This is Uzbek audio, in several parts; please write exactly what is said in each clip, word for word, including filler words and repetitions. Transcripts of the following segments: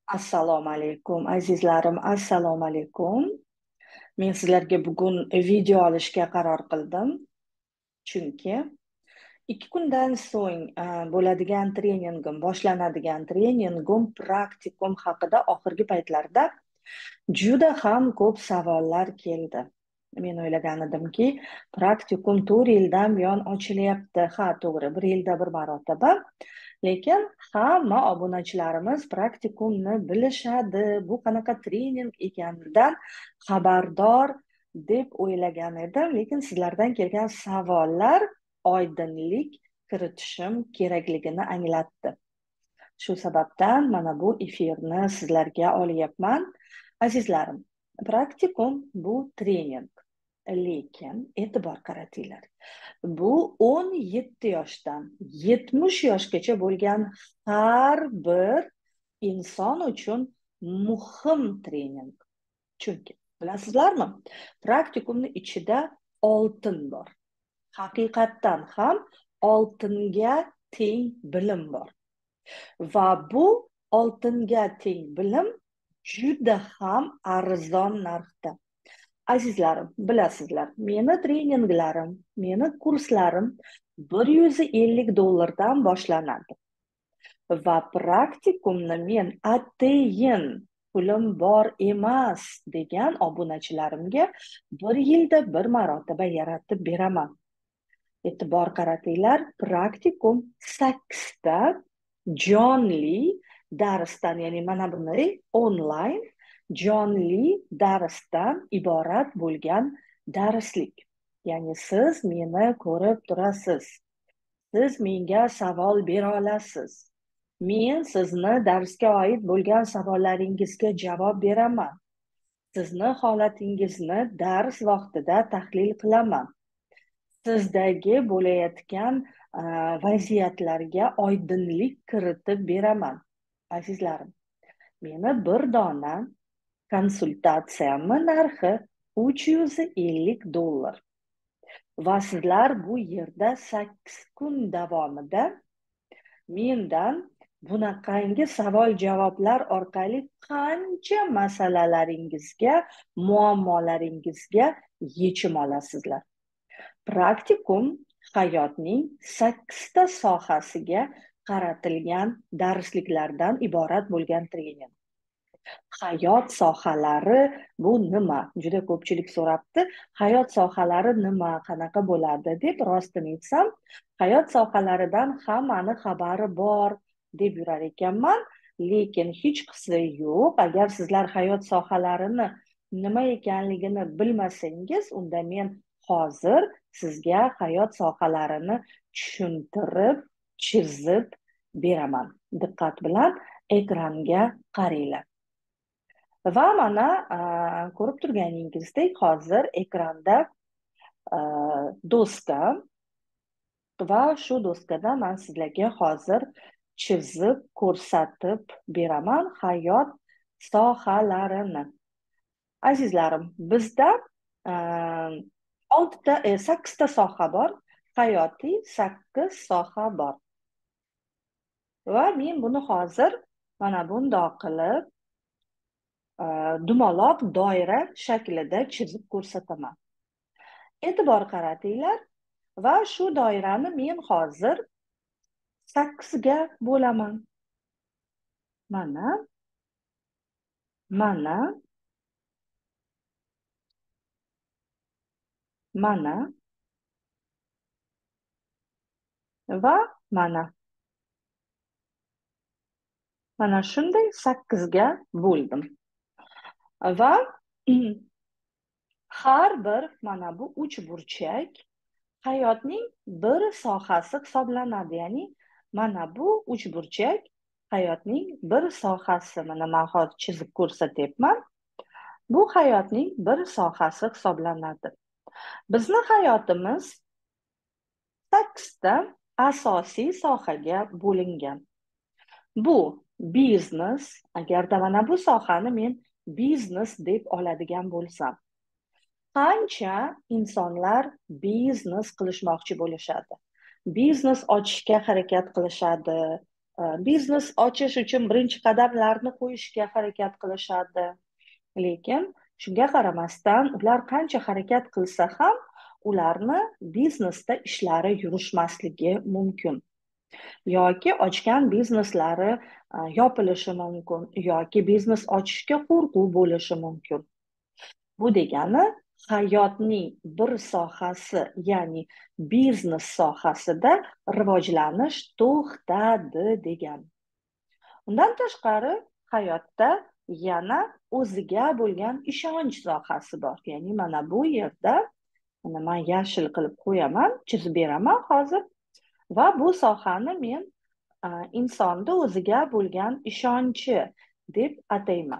Assalomu alaykum, azizlarim, assalomu alaykum. Men sizlarga bugun video olishga qaror qildim. Chunki ikki kundan so'ng a, bo'ladigan treningim, boshlanadigan treningim, praktikum haqida oxirgi paytlarda juda ham ko'p savollar keldi. Men o'ylagan edimki, praktikum to'rt yildan buyon ochilyapti. Ha, to'g'ri, bir yilda bir marotaba. Lekin hamma obunachilarimiz praktikumni bilishadi, bu qanaqa trening ekanidan xabardor deb o'ylagan edim. Lekin sizlardan kelgan savollar oydinlik kiritishim kerakligini anglatdi. Shu sababdan mana bu efirni sizlarga olyapman. Azizlarim, praktikum bu trening. Lekin e'tibor qaratinglar. Bu o'n yetti yoshdan yetmish yoshgacha bo'lgan har bir inson uchun muhim trening. Chunki bilasizlarmi, praktikumni ichida oltin bor. Haqiqatdan ham oltinga teng bilim bor. Va bu oltinga teng bilim juda ham arzon narxda. Azizlarim, bilasizlar, meni treninglarim, meni kurslarim bir yuz ellik dollardan boshlanadi. Va praktikumni men atayin pulim bor emas degan obunachilarimga bir yilda bir marotaba yaratib beraman. E'tibor qaratinglar, praktikum sakkizta jonli darsdan, ya'ni mana bunday onlayn jonli darsdan iborat bo'lgan darslik. Ya'ni siz meni ko'rib turasiz. Siz menga savol bera olasiz. Men sizni darsga oid bo'lgan savollaringizga javob beraman. Sizni holatingizni dars vaqtida tahlil qilaman. Sizdagi bo'layotgan uh, vaziyatlarga oydinlik kiritib beraman. Azizlarim, meni bir dona konsultatsiyamni narxi uch yuz ellik dollar. Va sizlar bu yerda sakkiz kun davomida mendan bunaqangi savol-javoblar orqali qancha masalalaringizga, muammolaringizga yechim olasizlar. Praktikum hayotning sakkizta sohasiga qaratilgan darsliklardan iborat bo'lgan trening. Hayot sohalari bu nima? Juda ko'pchilik so'rabdi. Hayot sohalari nima, qanaqa bo'ladi deb. Rostini aytsam, hayot sohalaridan hammani xabari bor deb yurar ekanman, lekin hech qisi yo'q. Agar sizlar hayot sohalarini nima ekanligini bilmasangiz, unda men hozir sizga hayot sohalarini tushuntirib, chizib beraman. Diqqat bilan ekranga qaranglar. Va mana ko'rib turganingizdek, hozir ekranda doska va shu doskada men sizlarga hozir chizib ko'rsatib beraman hayot sohalarini. Azizlarim, bizda oltita, sakkizta soha bor, hayotiy sakkiz soha bor. Va men buni hozir mana bundoq qilib dumaloq doira shaklida chizib ko'rsataman. E'tibor qaratinglar va shu doirani men hozir sakkizga bo'laman. Mana, mana, mana va mana. Mana shunday sakkizga bo'ldim. Va har bir mana bu uch burchak hayotning bir sohasi hisoblanadi. Ya'ni mana bu uch burchak hayotning bir sohasi. Mana men hozir chizib ko'rsatyapman. Bu hayotning bir sohasi hisoblanadi. Bizni hayotimiz sakkizta asosiy sohaga bo'lingan. Bu biznes, agarda mana bu sohani men biznes deb oladigan bo'lsam, qancha insonlar biznes qilishmoqchi bo'lishadi. Biznes ochishga harakat qilishadi. biznes ochish uchun birinchi qadamlarni qo'yishga harakat qilishadi. Lekin shunga qaramasdan ular qancha harakat qilsa ham ularni biznesda ishlari yurishmasligi mumkin. Yoki ochgan bizneslari yopilishi mumkin, yoki biznes ochishga qo'rquv bo'lishi mumkin. Bu degani hayotning bir sohasi, ya'ni biznes sohasida rivojlanish to'xtadi degani. Undan tashqari hayotda yana o'ziga bo'lgan ishonch sohasi bor. Ya'ni mana bu yerda mana men yashil qilib qo'yaman, chizib beraman hozir. Va bu sohani men insonda o'ziga bo'lgan ishonchi deb atayman.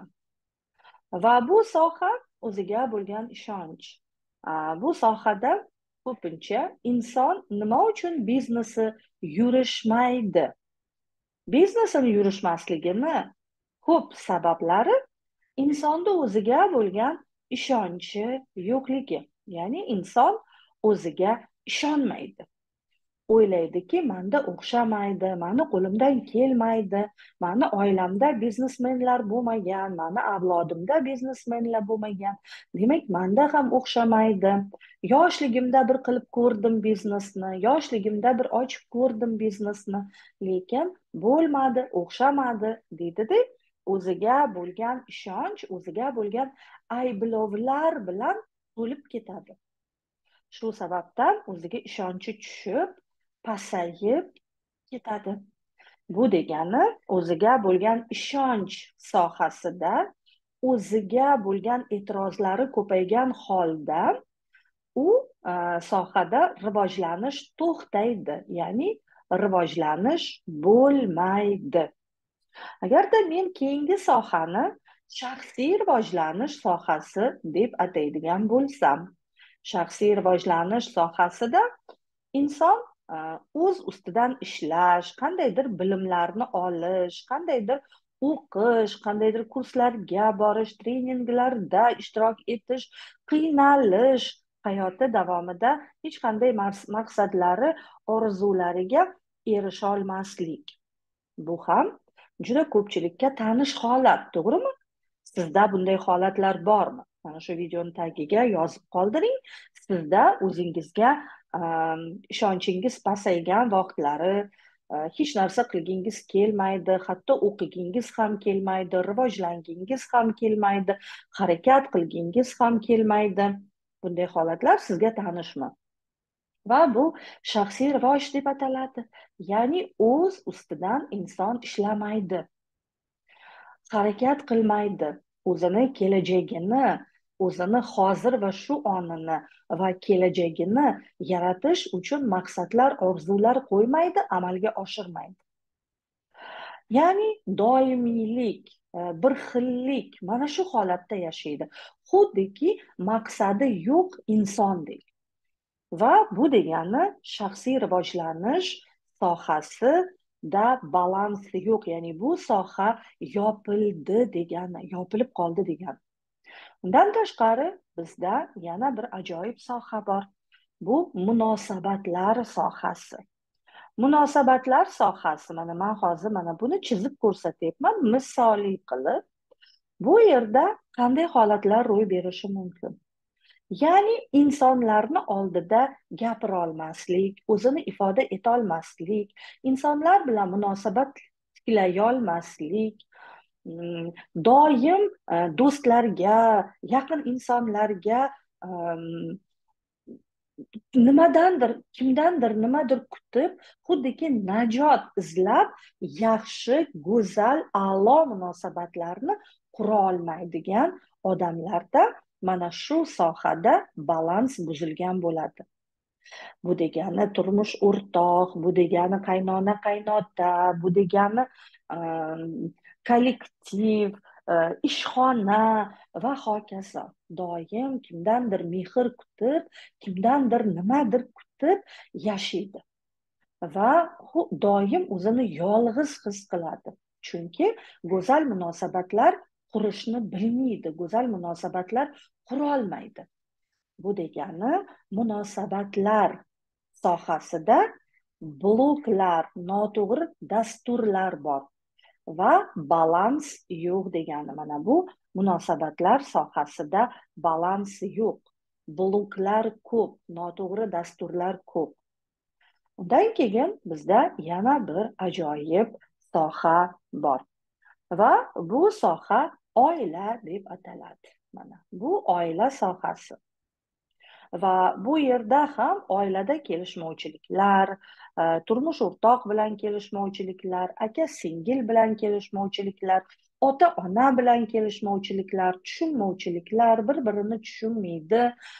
Va bu soha o'ziga bo'lgan ishonch. Bu sohada ko'pincha inson nima uchun biznesi yurishmaydi? Biznesini yurishmasligini ko'p sabablari insonda o'ziga bo'lgan ishonchi yo'qligi. Ya'ni inson o'ziga ishonmaydi. O'ylaydiki, menda o'xshamaydi, mani qo'limdan kelmaydi, mani oilamda biznesmenlar bo'lmagan, mani avlodimda biznesmenlar bo'lmagan, demak menda ham o'xshamaydi. Yoshligimda bir qilib ko'rdim biznesni, yoshligimda bir ochib ko'rdim biznesni, lekin bo'lmadi, o'xshamadi deydi-da, o'ziga bo'lgan ishonch, o'ziga bo'lgan ayblovlar bilan to'lib ketadi. Shu sababdan o'ziga ishonchi tushib, pasayib ketadi. Bu degani o'ziga bo'lgan ishonch sohasida o'ziga bo'lgan e'tirozlari ko'paygan holda u sohada rivojlanish to'xtaydi, ya'ni rivojlanish bo'lmaydi. Agarda men keyingi sohani shaxsiy rivojlanish sohasi deb ataydigan bo'lsam, shaxsiy rivojlanish sohasida inson o'z ustidan ishlash, qandaydir bilimlarni olish, qandaydir o'qish, qandaydir kurslarga borish, treninglarda ishtirok etish, qiynalish, hayoti davomida hech qanday maqsadlari, orzulariga erisha olmaslik. Bu ham juda ko'pchilikka tanish holat, to'g'rimi? Sizda bunday holatlar bormi? Mana shu videoni tagiga yozib qoldiring. Sizda o'zingizga ishonchingiz pasaygan vaqtlari, hech narsa qilgingiz kelmaydi, hatto o'qigingiz ham kelmaydi, rivojlangingiz ham kelmaydi, harakat qilgingiz ham kelmaydi. Bunday holatlar sizga tanishmi? Va bu shaxsiy rivoj deb ataladi. Ya'ni o'z ustidan inson ishlamaydi, harakat qilmaydi, o'zini kelajagini, o'zini hozir va shu onini va kelajagini yaratish uchun maqsadlar, orzular qo'ymaydi, amalga oshirmaydi. Ya'ni doimiylik, bir xillik mana shu holatda yashaydi. Xuddiki maqsadi yo'q insondek. Va bu degani shaxsiy rivojlanish sohasida balans yo'q, ya'ni bu soha yopildi degani, yopilib qoldi degani. Undan tashqari bizda yana bir ajoyib soha bor. Bu munosabatlar sohasi. Munosabatlar sohasi, mana men hozir mana buni chizib ko'rsatyapman, misoliy qilib. Bu yerda qanday holatlar ro'y berishi mumkin? Ya'ni insonlarni oldida gapira olmaslik, o'zini ifoda eta olmaslik, insonlar bilan munosabat tiklay olmaslik, doim do'stlarga, yaqin insonlarga nimadandir, kimdandir nimadir kutib, xuddiki najot izlab, yaxshi, go'zal, a'lo munosabatlarni qura olmaydigan odamlarda mana shu sohada balans buzilgan bo'ladi. Bu degani turmush o'rtoq, bu degani qaynona qaynota, bu degani kollektiv, ishxona va hokazo. Doim kimdandir mehr kutib, kimdandir nimadir kutib yashaydi. Va doim o'zini yolg'iz his qiladi. Chunki go'zal munosabatlar qurishni bilmaydi, go'zal munosabatlar qura olmaydi. Bu degani munosabatlar sohasida bloklar, noto'g'ri dasturlar bor va balans yo'q degani. Mana bu munosabatlar sohasida balans yo'q. Bloklar ko'p, noto'g'ri dasturlar ko'p. Undan keyin bizda yana bir ajoyib soha bor va bu soha oila deb ataladi. Mana bu oila sohasi. Va bu yerda ham oilada kelishmovchiliklar, turmush o'rtoq bilan kelishmovchiliklar, aka singil bilan kelishmovchiliklar, ota ona bilan kelishmovchiliklar, tushunmovchiliklar, bir birini tushunmaydi,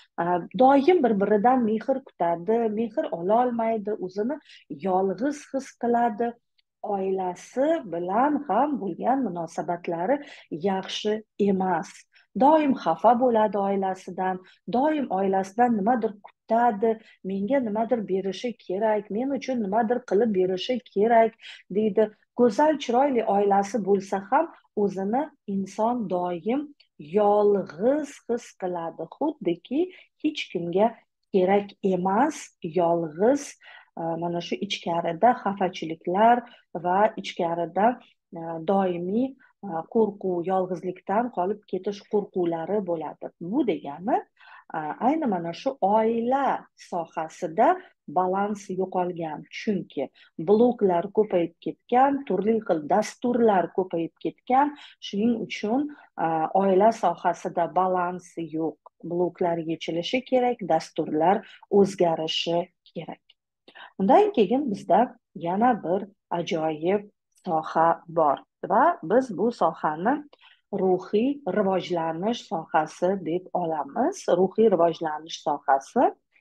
doim bir biridan mehr kutadi, mehr ololmaydi, o'zini yolg'iz his qiladi, oilasi bilan ham bo'lgan munosabatlari yaxshi emas, doim xafa bo'ladi oilasidan, doim oilasidan nimadir kutadi, menga nimadir berishi kerak, men uchun nimadir qilib berishi kerak deydi. Go'zal, chiroyli oilasi bo'lsa ham o'zini inson doim yolg'iz his qiladi, xuddiki hech kimga kerak emas, yolg'iz. Mana shu ichkarida xafachiliklar va ichkarida doimiy qo'rquv, yolg'izlikdan qolib ketish qo'rquvlari bo'ladi. Bu degani ayni mana shu oila sohasida balans yo'qolgan, chunki bloklar ko'payib ketgan, turli xil dasturlar ko'payib ketgan. Shuning uchun oila sohasida balans yo'q. Bloklar yechilishi kerak, dasturlar o'zgarishi kerak. Undan keyin bizda yana bir ajoyib soha bor va biz bu sohani ruhiy rivojlanish sohasi deb olamiz. Ruhiy rivojlanish sohasi.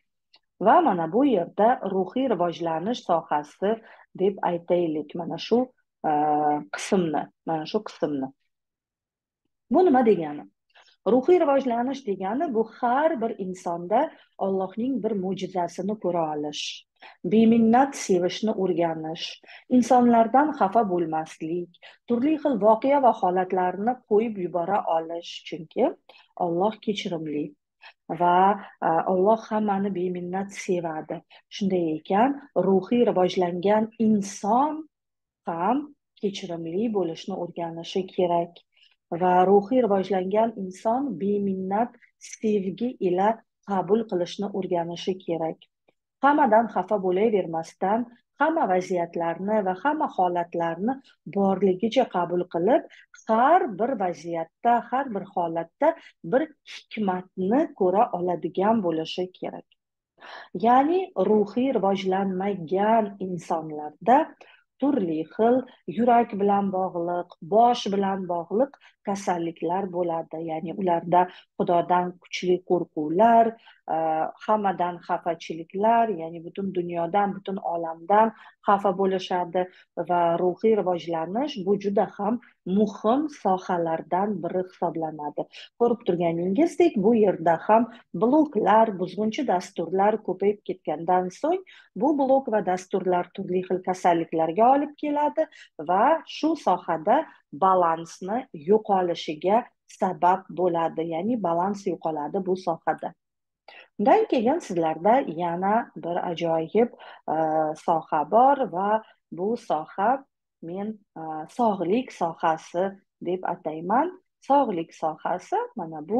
Va mana bu yerda ruhiy rivojlanish sohasi deb aytaylik mana shu qismni, mana shu qismni. Bu nima degani? Ruhiy rivojlanish degani bu har bir insonda Allohning bir mo'jizasini ko'ra olish, beminnat sevishni o'rganish, insonlardan xafa bo'lmaslik, turli xil voqea va holatlarni qo'yib yubora olish, chunki Alloh kechirimli va Alloh hammani beminnat sevadi. Shunday ekan, ruhiy rivojlangan inson ham kechirimli bo'lishni o'rganishi kerak. Va ruhiy rivojlangan inson beminnat sevgi ila qabul qilishni o'rganishi kerak. Hammadan xafa bo'lavermasdan, hamma vaziyatlarni va hamma holatlarni borligicha qabul qilib, har bir vaziyatda, har bir holatda bir hikmatni ko'ra oladigan bo'lishi kerak. Ya'ni ruhiy rivojlanmagan insonlarda turli xil yurak bilan bog'liq, bosh bilan bog'liq kasalliklar bo'ladi. Ya'ni ularda Xudodan kuchli qo'rquvlar, hammadan xafachiliklar, ya'ni butun dunyodan, butun olamdan xafa bo'lishadi va ruhiy rivojlanish bu juda ham muhim sohalardan biri hisoblanadi. Ko'rib turganingizdek, bu yerda ham bloklar, buzg'unchi dasturlar ko'payib ketgandan so'ng bu blok va dasturlar turli xil kasalliklarga olib keladi va shu sohada balansni yo'qolishiga sabab bo'ladi. Ya'ni balans yo'qoladi bu sohada. Undan keyin sizlarda yana bir ajoyib soha bor va bu soha men sog'lik sohasi deb atayman. Sog'lik sohasi, mana bu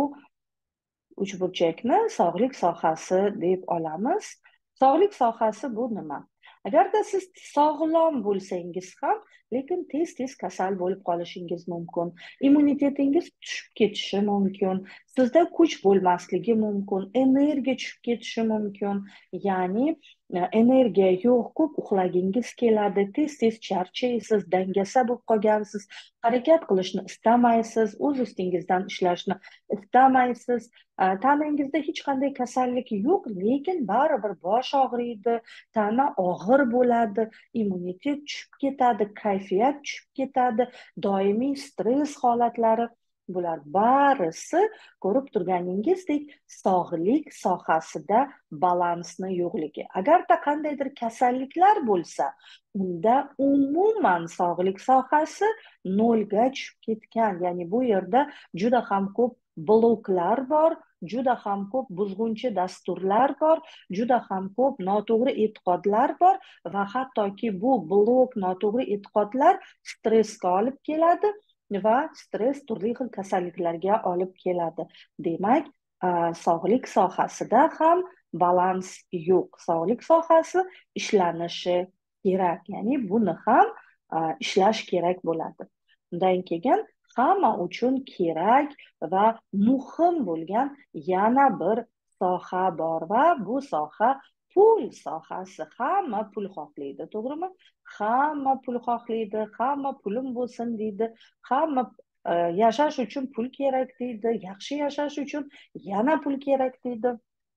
uchburchakni sog'lik sohasi deb olamiz. Sog'lik sohasi bu nima? Agarda siz sog'lom bo'lsangiz ham, lekin tez-tez kasal bo'lib qolishingiz mumkin. Immunitetingiz tushib ketishi mumkin. Sizda kuch bo'lmasligi mumkin, energiya tushib ketishi mumkin. Ya'ni energiya yo'q, ko'p uxlagingiz keladi, tez-tez charchaysiz, dangasa bo'lib qolgansiz, harakat qilishni istamaysiz, o'z ustingizdan ishlashni istamaysiz. Tanangizda hech qanday kasallik yo'q, lekin baribir bosh og'riydi, tana og'ir bo'ladi, immunitet tushib ketadi, kayfiyat tushib ketadi, doimiy stress holatlari. Bular barisi ko'rib turganingizdek sog'lik sohasida balansni yo'qligi. Agarda qandaydir kasalliklar bo'lsa, unda umuman sog'lik sohasi nolga tushib ketgan. Ya'ni bu yerda juda ham ko'p bloklar bor, juda ham ko'p buzg'unchi dasturlar bor, juda ham ko'p noto'g'ri e'tiqodlar bor va hattoki bu blok noto'g'ri e'tiqodlar stressga olib keladi va stress turli xil kasalliklarga olib keladi. Demak, sog'lik sohasida ham balans yo'q. Sog'lik sohasi ishlanishi kerak, ya'ni buni ham ishlash kerak bo'ladi. Undan keyin hamma uchun kerak va muhim bo'lgan yana bir soha bor va bu soha pul sohasi. Hamma pul xohlaydi, to'g'rimi? Hamma pul xohlaydi, hamma pulim bo'lsin deydi, hamma yashash uchun pul kerak deydi, yaxshi yashash uchun yana pul kerak deydi.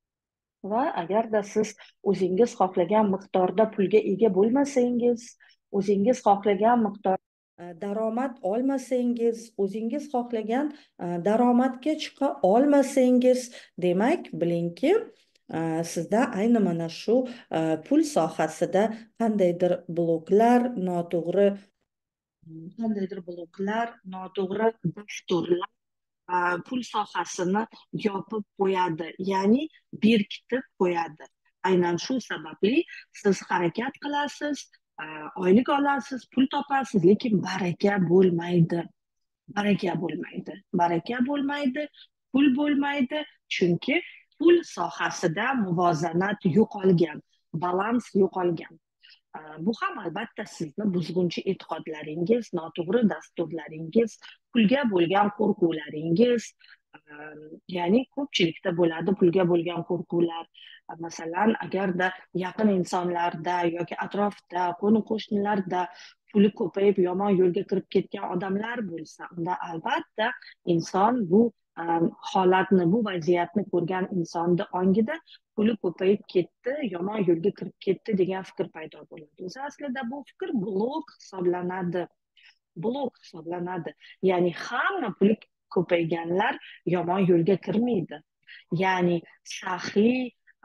Va agarda siz o'zingiz xohlagan miqdorda pulga ega bo'lmasangiz, o'zingiz xohlagan miqdor daromad olmasangiz, o'zingiz xohlagan daromadga chiqa olmasangiz, demak bilingki, sizda ayni mana shu pul sohasida qandaydir bloklar, noto'g'ri qandaydir bloklar, noto'g'ri dasturlar pul sohasini yopib qo'yadi, ya'ni berkitib qo'yadi. Aynan shu sababli siz harakat qilasiz, oylik olasiz, pul topasiz, lekin baraka bo'lmaydi. Baraka bo'lmaydi. Baraka bo'lmaydi, pul bo'lmaydi, chunki pul sohasida muvozanat yo'qolgan, balans yo'qolgan. Bu ham albatta sizni buzg'unchi e'tiqodlaringiz, noto'g'ri dasturlaringiz, pulga bo'lgan qo'rquvlaringiz, ya'ni ko'pchilikda bo'ladi pulga bo'lgan qo'rquvlar. Masalan, agarda yaqin insonlarda yoki atrofda, qo'ni-qo'shnilarda puli ko'payib yomon yo'lga kirib ketgan odamlar bo'lsa, unda albatta inson bu holatni, bu vaziyatni ko'rgan insonni ongida puli ko'payib ketdi, yomon yo'lga kirib ketdi degan fikr paydo bo'ladi. O'zi aslida bu fikr blok hisoblanadi. Blok hisoblanadi. Ya'ni hamma puli ko'payganlar yomon yo'lga kirmaydi. Ya'ni saxiy,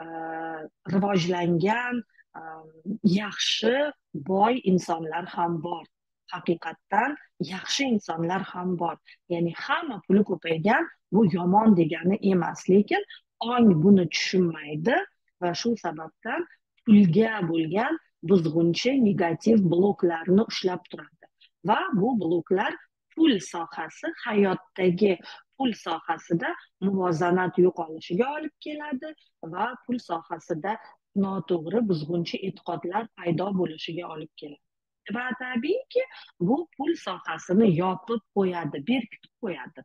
rivojlangan, yaxshi, boy insonlar ham bor. Haqiqatdan yaxshi insonlar ham bor. Ya'ni hamma puli ko'paygan bu yomon degani emas, lekin ong buni tushunmaydi va shu sababdan pulga bo'lgan buzg'unchi negativ bloklarni ushlab turadi. Va bu bloklar pul sohasi, hayotdagi pul sohasida muvozanat yo'qolishiga olib keladi va pul sohasida noto'g'ri buzg'unchi e'tiqodlar paydo bo'lishiga olib keladi. Va tabiiyki, bu pul sohasini yopib qo'yadi, berkitib qo'yadi.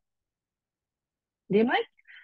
Demak,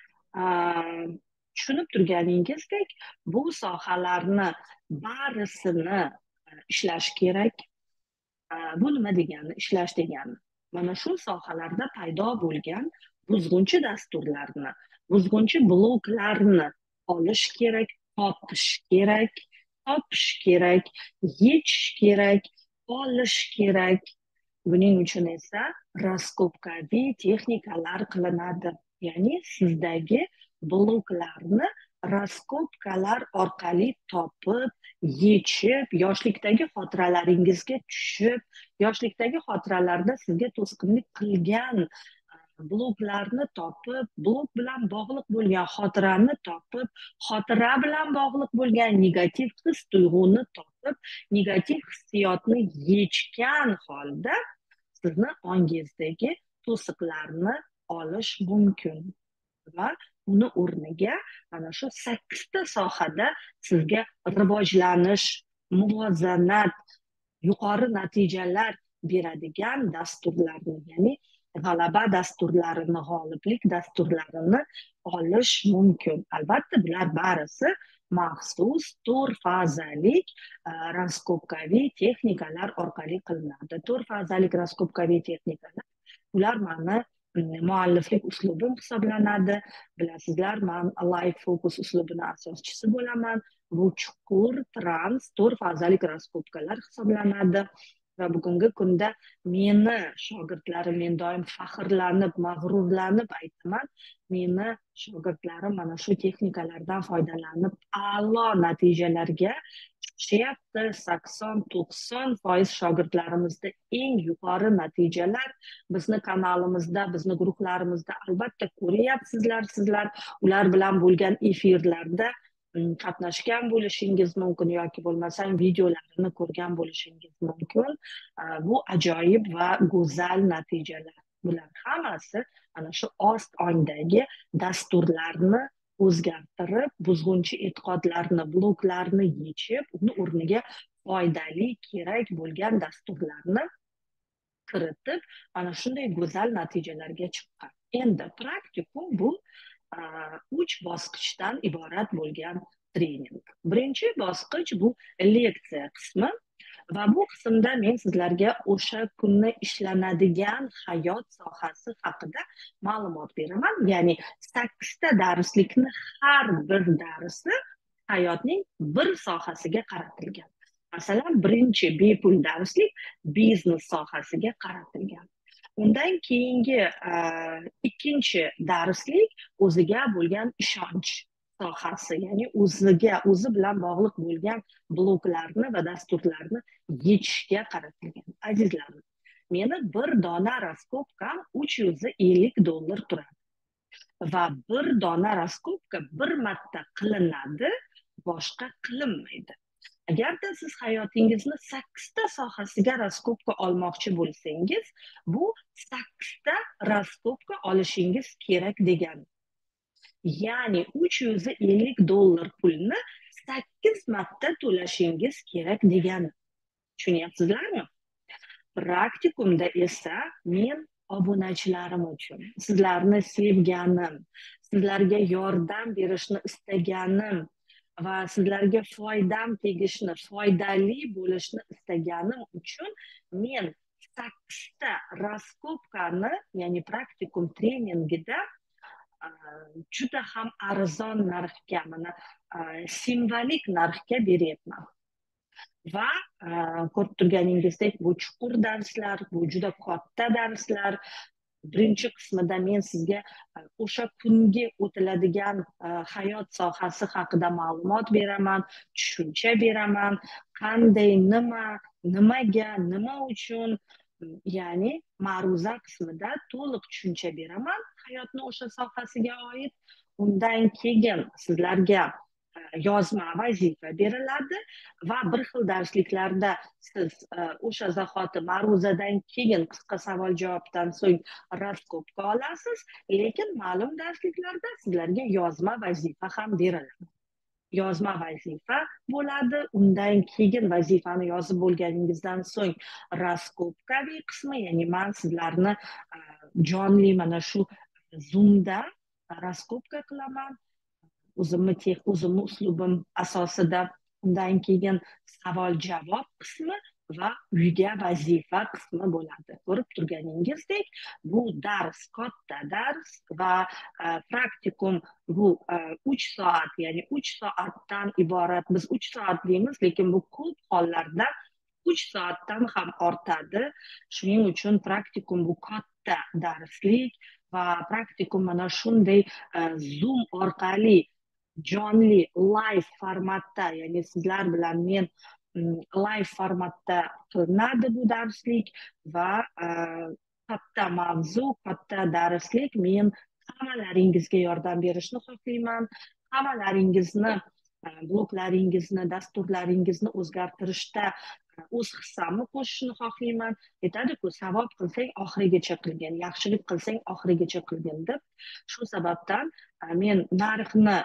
tushunib turganingizdek, bu sohalarni barisini ishlash kerak. Bu nima degani, ishlash degani? Mana shu sohalarda paydo bo'lgan buzg'unchi dasturlarni, buzg'unchi bloklarni olish kerak, topish kerak, topish kerak, yechish kerak, olish kerak. Buning uchun esa raskopkaviy texnikalar qilinadi. Ya'ni sizdagi bloklarni raskopkalar orqali topib, yechib, yoshlikdagi xotiralaringizga tushib, yoshlikdagi xotiralarda sizga to'sqinlik qilgan bloklarni topib, blok bilan bog'liq bo'lgan xotirani topib, xotira bilan bog'liq bo'lgan negativ his tuyg'uni topib, negativ hissiyotni yechgan holda sizni ongingizdagi to'siqlarni olish mumkin. Va uni o'rniga mana shu sakkizta sohada sizga rivojlanish, muvozanat, yuqori natijalar beradigan dasturlarni, ya'ni g'alaba dasturlarini, g'oliblik dasturlarini olish mumkin. Albatta, bular barisi maxsus to'rt fazalik raskopkaviy texnikalar orqali qilinadi. To'rt fazalik raskopkaviy texnikalar, ular mani mualliflik uslubim hisoblanadi. Bilasizlar, men Life Focus uslubini asoschisi bo'laman. Bu chuqur trans to'rt fazalik raskopkalar hisoblanadi. Va bugungi kunda meni shogirdlarim, men doim faxrlanib, mag'rurlanib aytaman, meni shogirdlarim mana shu texnikalardan foydalanib a'lo natijalarga Chiqishyapti. sakson to'qson foiz shogirdlarimizda eng yuqori natijalar bizni kanalimizda, bizni guruhlarimizda albatta ko'ryapsizlar sizlar. Ular bilan bo'lgan efirlarda qatnashgan bo'lishingiz mumkin yoki bo'lmasam videolarini ko'rgan bo'lishingiz mumkin. Bu ajoyib va go'zal natijalar. Bular hammasi ana shu ost ongdagi dasturlarni o'zgartirib, buzg'unchi e'tiqodlarni, bloklarni yechib, uni o'rniga foydali, kerak bo'lgan dasturlarni kiritib, mana shunday go'zal natijalarga chiqqan. Endi praktikum bu uch bosqichdan iborat bo'lgan trening. Birinchi bosqich bu leksiya qismi va bu qismda men sizlarga o'sha kunni ishlanadigan hayot sohasi haqida ma'lumot beraman. Ya'ni sakkizta darslikni har bir darsi hayotning bir sohasiga qaratilgan. Masalan, birinchi bepul darslik biznes sohasiga qaratilgan. Undan keyingi ikkinchi darslik o'ziga bo'lgan ishonch sohasi, ya'ni o'ziga, o'zi bilan bog'liq bo'lgan bloklarni va dasturlarni yechishga qaratilgan. Azizlarim, meni bir dona raskopkam uch yuz ellik dollar turadi va bir dona raskopka bir marta qilinadi, boshqa qilinmaydi. Agarda siz hayotingizni sakkizta sohasiga raskopka olmoqchi bo'lsangiz, bu sakkizta raskopka olishingiz kerak degani. Ya'ni uch yuz ellik dollar pulni sakkiz marta to'lashingiz kerak degani. Tushunyapsizlarmi? Praktikumda esa men obunachilarim uchun, sizlarni sevganim, sizlarga yordam berishni istaganim va sizlarga foydam tegishni, foydali bo'lishni istaganim uchun men sakkizta raskopkani, ya'ni praktikum treningida juda ham arzon narxga, mana simvolik narxga beryapman. Va ko'rib turganingizdek, bu chuqur darslar, bu juda katta darslar. Birinchi qismida men sizga o'sha kungi o'tiladigan hayot sohasi haqida ma'lumot beraman, tushuncha beraman, qanday, nima, nimaga, nima uchun, ya'ni ma'ruza qismida to'liq tushuncha beraman hayotni o'sha sohasiga oid. Undan keyin sizlarga yozma vazifa beriladi va bir xil darsliklarda siz o'sha zahoti ma'ruzadan keyin qisqa savol javobdan so'ng raskopka olasiz, lekin ma'lum darsliklarda sizlarga yozma vazifa ham beriladi. Yozma vazifa bo'ladi, undan keyin vazifani yozib bo'lganingizdan so'ng raskopkaviy qismi, ya'ni men sizlarni jonli mana shu Zoomda raskopka qilaman. O'zimni o'zimni uslubim asosida. Undan keyin savol javob qismi va uyga vazifa qismi bo'ladi. Ko'rib turganingizdek, bu dars katta dars va praktikum bu uch soat, ya'ni uch soatdan iborat. Biz uch soat deymiz, lekin bu ko'p hollarda uch soatdan ham ortadi. Shuning uchun praktikum bu katta darslik va praktikum mana shunday Zoom orqali jonli live formatda, ya'ni sizlar bilan men live formatda qilinadi bu darslik va katta mavzu, katta darslik. Men hammalaringizga yordam berishni xohlayman. Hammalaringizni bloklaringizni, dasturlaringizni o'zgartirishda o'z hissamni qo'shishni xohlayman. Aytadi-ku, savob qilsang oxirigacha qilgin, yaxshilik qilsang oxirigacha qilgin deb. Shu sababdan men narxni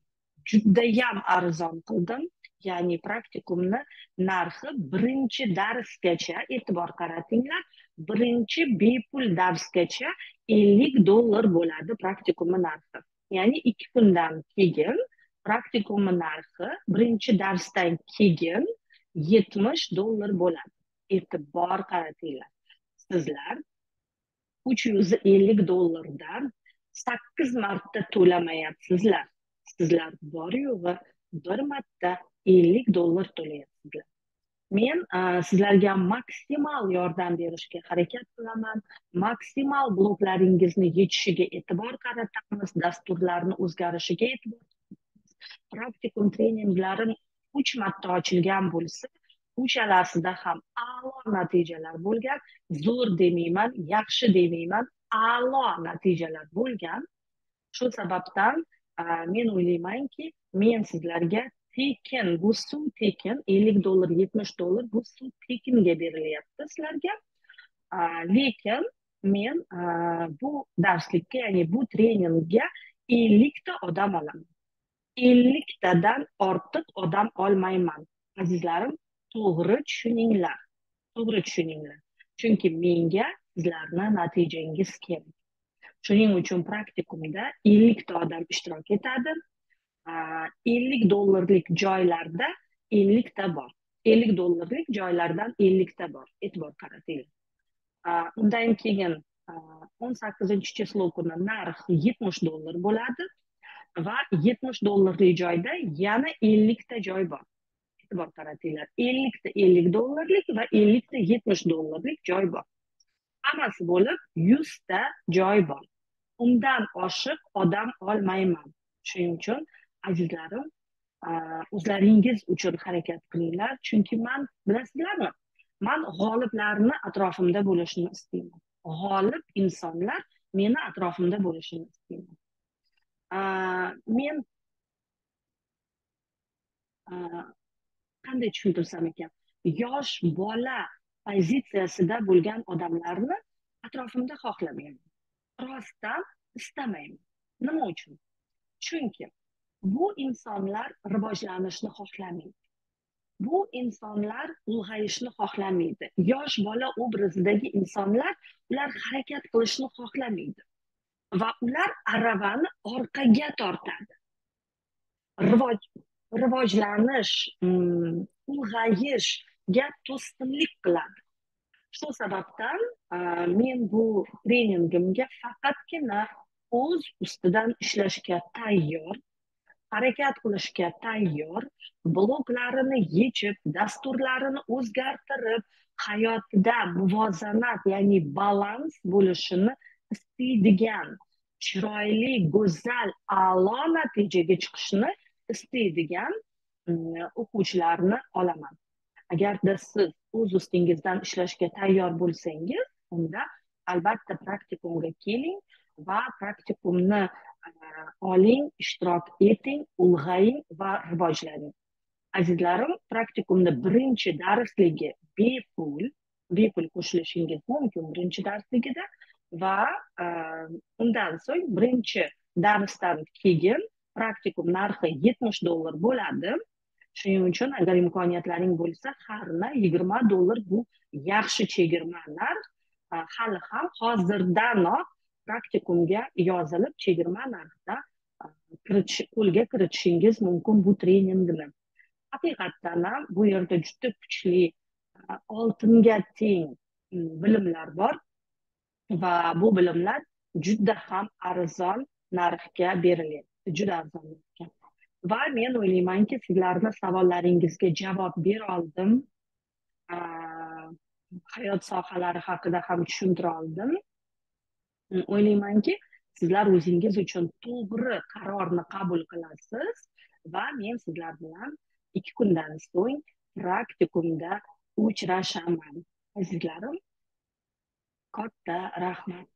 judayam arzon qildim. Ya'ni praktikumni narxi birinchi darsgacha, e'tibor qaratinglar, birinchi bepul darsgacha ellik dollar bo'ladi praktikumni narxi. Ya'ni ikki kundan keyin praktikumni narxi birinchi darsdan keyin yetmish dollar bo'ladi. E'tibor qaratinglar. Sizlar uch yuz ellik dollardan sakkiz marta to'lamayapsizlar. Sizlar bor yo'g'i bir marta ellik dollar to'layapsizlar. Men sizlarga maksimal yordam berishga harakat qilaman. Maksimal bloklaringizni yechishiga e'tibor qaratamiz, dasturlarni o'zgarishiga e'tibor qaratamiz. Praktikum treninglarim uch marta ochilgan bo'lsa, uchalasida ham a'lo natijalar bo'lgan. Zo'r demayman, yaxshi demayman, a'lo natijalar bo'lgan. Shu sababdan men o'ylaymanki, men sizlarga tekin, bu suv tekin, ellik dollar, yetmish dollar bu suv tekinga berilyapti sizlarga. Lekin men bu darslikka, ya'ni bu treningga ellikta odam olaman. elliktadan ortiq odam olmayman. Azizlarim, to'g'ri tushuninglar. To'g'ri tushuninglar. Chunki menga sizlarni natijangiz kerak. Shuning uchun praktikumda ellikta odam ishtirok etadi. ellik dollarlik joylarda ellikta bor. ellik dollarlik joylardan ellikta bor. E'tibor qaratinglar. Undan keyin o'n sakkizinchi chislo kuni narx yetmish dollar bo'ladi va yetmish dollarlik joyda yana ellikta joy bor. E'tibor qaratinglar. ellikta ellik dollarlik va ellikta yetmish dollarlik joy bor. Hammasi bo'lib yuzta joy bor. Undan oshiq odam olmayman. Shuning uchun azizlarim, o'zlaringiz uchun harakat qilinglar. Chunki men, bilasizlarmi, men g'oliblarni atrofimda bo'lishini istayman. G'olib insonlar meni atrofimda bo'lishini istayman. Men qanday tushuntirsam ekan, yosh bola pozitsiyasida bo'lgan odamlarni atrofimda xohlamayman. Rostdan istamayman. Nima uchun? Chunki bu insonlar rivojlanishni xohlamaydi. Bu insonlar ulg'ayishni xohlamaydi. Yosh bola obrazidagi insonlar, ular harakat qilishni xohlamaydi. Va ular aravani orqaga tortadi. Rivoj, rivojlanish, ulg'ayishga to'sqinlik qiladi. Shu sababdan men bu treningimga faqatgina o'z ustidan ishlashga tayyor, harakat qilishga tayyor, bloklarini yechib, dasturlarini o'zgartirib, hayotida muvozanat, ya'ni balans bo'lishini istaydigan, chiroyli, go'zal, a'lo natijaga chiqishni istaydigan o'quvchilarni olaman. Agarda siz o'z ustingizdan ishlashga tayyor bo'lsangiz, unda albatta praktikumga keling va praktikumni oling, ishtirok eting, ulg'aying va rivojlaning. Azizlarim, praktikumda birinchi darsligi bepul, bepul qo'shilishingiz mumkin birinchi darsligida va undan so'ng birinchi darsdan keyin praktikum narxi yetmish dollar bo'ladi. Shuning uchun agar imkoniyatlaring bo'lsa, harna yigirma dollar bu yaxshi chegirma narx. Hali ham hozirdanoq praktikumga yozilib chegirma narxda qo'lga kiritishingiz mumkin bu treningni. Haqiqatdan ham bu yerda juda kuchli, oltinga teng bilimlar bor va bu bilimlar juda ham arzon narxga beriladi. Juda arzon narxga. Va men o'ylaymanki, sizlarni savollaringizga javob bera oldim. Hayot sohalari haqida ham tushuntira oldim. O'ylaymanki, sizlar o'zingiz uchun to'g'ri qarorni qabul qilasiz va men sizlar bilan ikki kundan so'ng praktikumda uchrashaman. Azizlarim, katta rahmat.